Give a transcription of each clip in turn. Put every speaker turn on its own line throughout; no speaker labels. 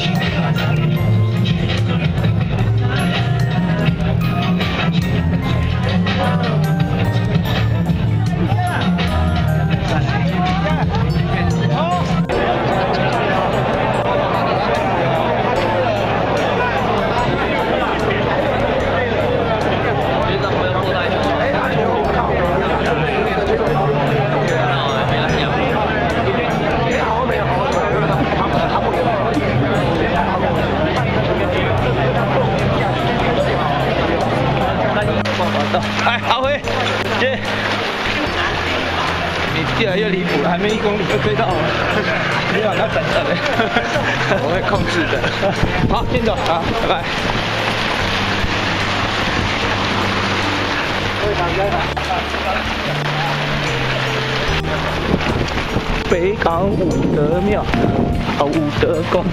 哎，阿辉，姐，你越来越离谱了，还没1公里就追到了，你把它整了嘞，我会控制的。好，先走，好，拜拜。北港武德庙，武德宫。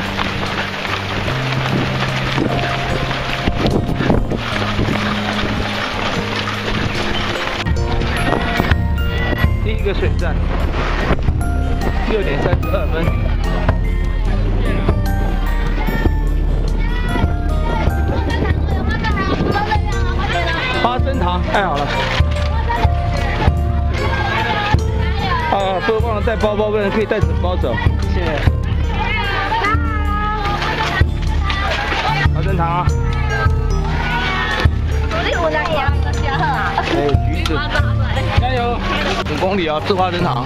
第一个水站，6点32分。花生糖太好了。啊，不忘了带包包，不然可以带整包走。谢谢。花生糖啊。哎，橘子。加油！5公里啊，吃花生糖。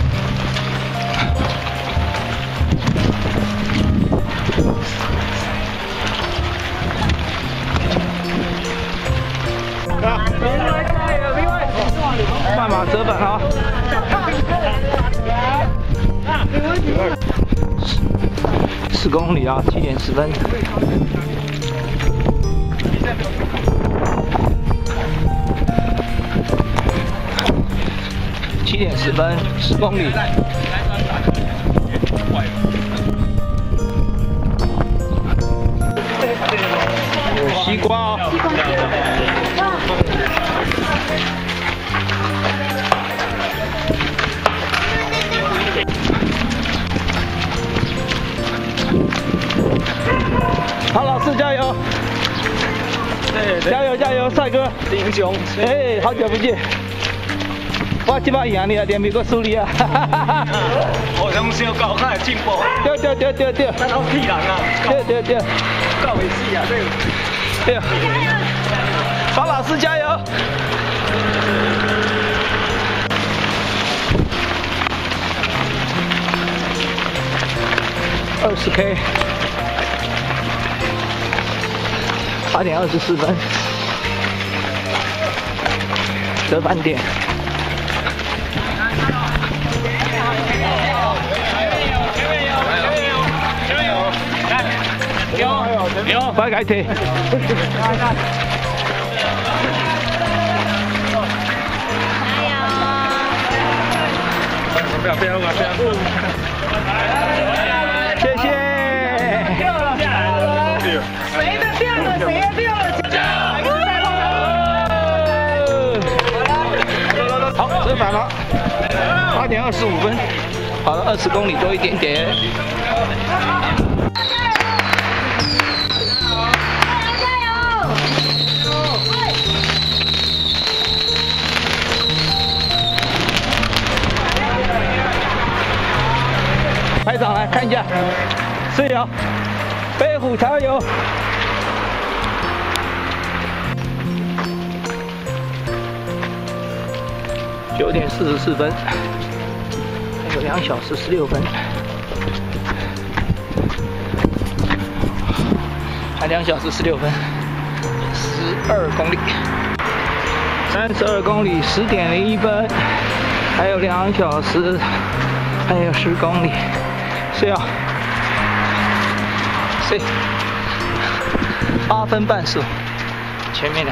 慢马折返啊！4公里啊，7点10分。7点10分，10公里。有西瓜哦。好，老师加油！加油加油，帅哥！英雄！哎，好久不见。 我即摆赢你啊，连袂阁输你啊！
互相小狗较会进步。
对对对对对。
咱好气人啊！
对对对。
够会死啊！
对。对。方老师加油！20K。8点24分。折返点。 有，快改腿。不要！谢谢。掉了，谁的掉了？谁的掉了？好，折返了。8点25分，跑了20公里多一点点。 排长来看一下，是有北虎柴油。9点44分，还有2小时16分，还2小时16分，12公里，32公里10点01分，还有2小时，还有10公里。 是啊，是8分半速，前面2分。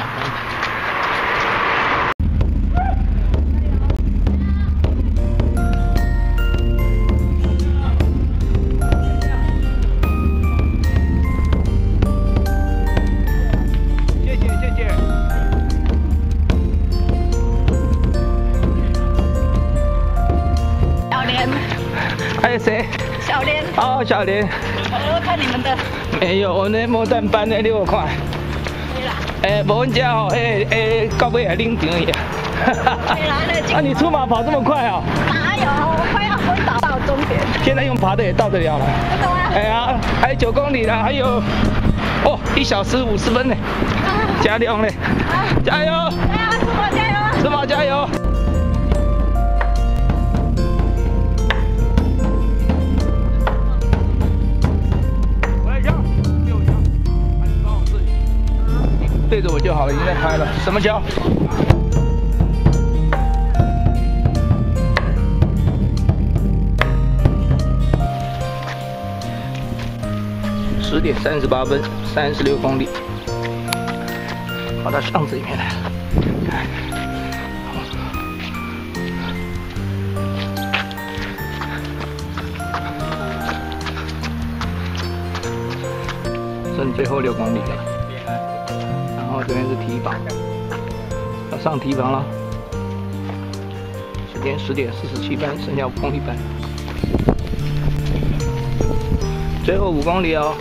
谢谢谢谢。小莲。还有谁？ 小莲。哦， 好，小莲。
我看你们的。
没有，我那牡丹班的6块。无阮家哦，到尾还领场去啊。啊，你出马跑这么快哦？
哪有？我快要昏倒到终点。
现在用爬的也到得了了。
真的吗？
哎呀，还有9公里了，还有1小时50分呢。加量嘞！加油！
哎呀，出马加油！
出马加油！对着我就好了，已经在拍了。什么桥？10点38分，36公里，跑到巷子里面来了。剩最后6公里了。然后这边是提防，要上提防了。时间10点47分，剩下5公里半，最后5公里哦。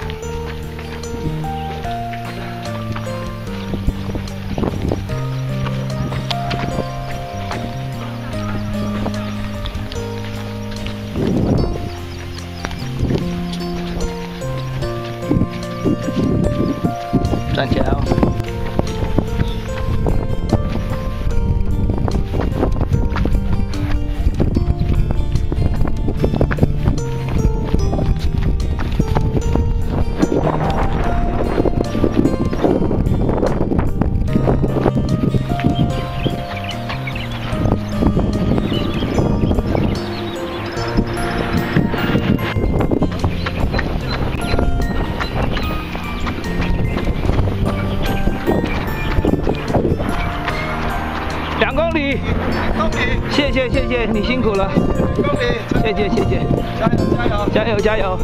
站起来哦！2公里，谢谢谢谢，你辛苦了，谢谢谢谢，加油加油加油！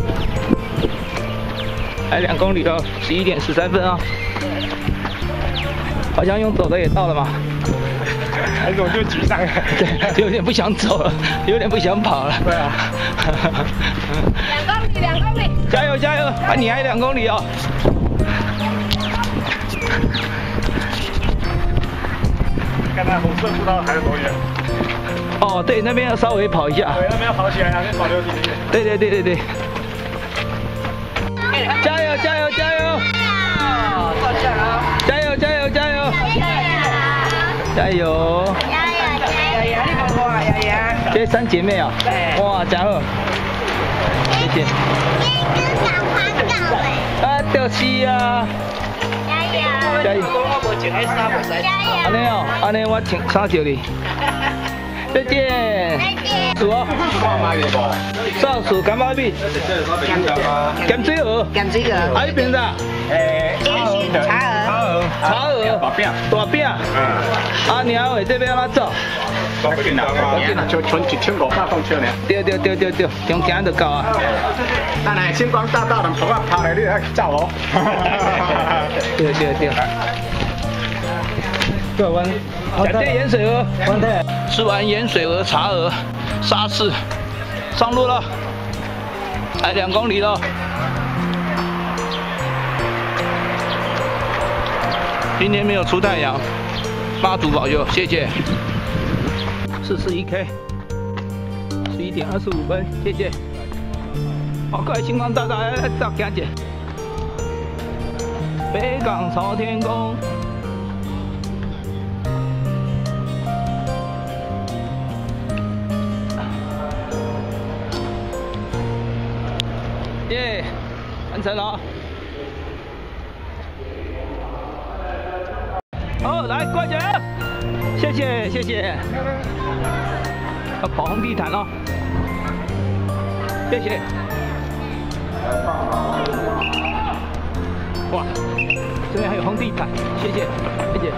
还2公里了，11点13分啊，好像用走的也到了嘛，
还是我就沮丧了，
对，有点不想走了，有点不想跑了。
对啊
2公里，
加油加油！啊，你还2公里哦。
看看红色步道还有多远？
哦，对，那边要稍微跑一下。
对，那边要跑起来，那边跑60几点？
对对对对对。加油加油加油！
到家了。
加油加油加油！加油！
呀呀，你帮我啊，呀呀。
这3姐妹啊，哇，真好，谢谢。啊，就是啊。加油！
我无穿迄衫，无使。
安尼哦，安尼我穿衫着你。再见。是哦。少数干妈米。咸水鹅。
咸水鹅。
啊，迄边啥？茶鹅。大饼。大饼。啊，然后这边安怎走？
要紧啦，就存1500公尺呢。
对对对对对，中间就到啊。
但系星光大道人跑啊跑来，你还走哦。
对对对。对，感谢盐水鹅。吃完盐水鹅、茶鹅、沙士，上路了，还2公里了。今天没有出太阳，妈祖保佑，谢谢。41K， 11点25分，谢谢。好快，星光大道到行者，北港朝天宫。耶，完成了。好，来，快点，谢谢谢谢。要跑红地毯哦，谢谢。哇，这边还有红地毯，谢谢谢谢。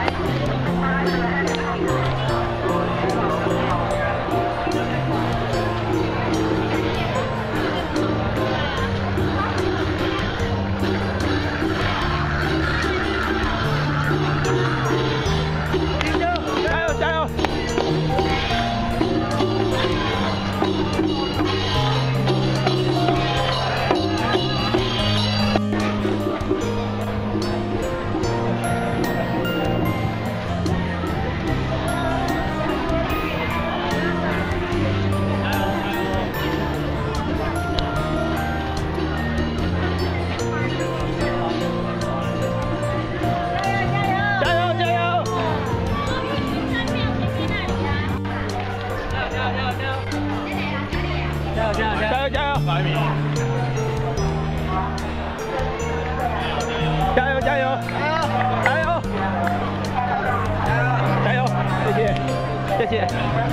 谢谢。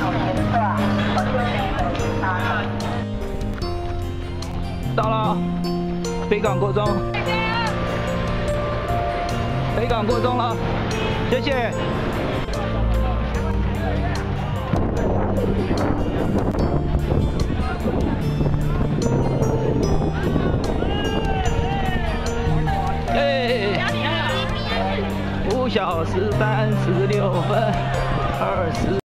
到了，北港国中，北港国中了，谢谢。耶！5小时36分20。